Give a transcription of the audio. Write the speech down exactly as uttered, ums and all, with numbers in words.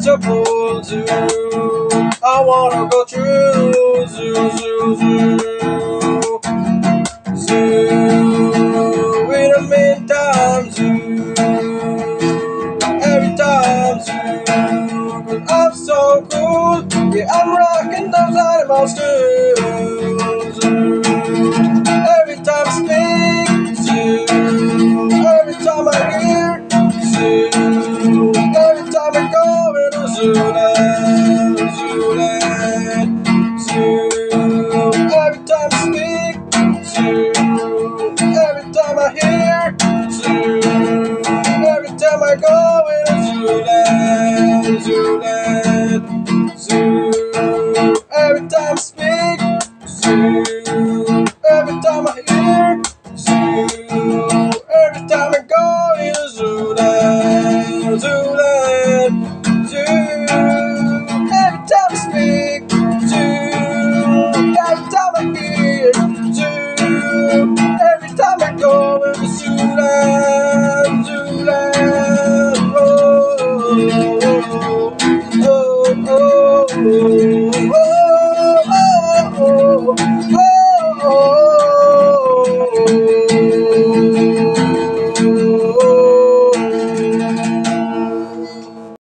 beautiful zoo. I wanna go through zoo, zoo, zoo, zoo. In the meantime, zoo. Every time, zoo. 'Cause I'm so cool. Yeah, I'm rocking those animals too. Zoo. Every time I speak, zoo. Every time I hear, zoo. Every time I go into Zooland, Zooland, zoo. Every time I speak, zoo. Every time I hear, zoo. Every time I go into Zooland, Zooland, zoo. Every time I speak, zoo. Every time I hear,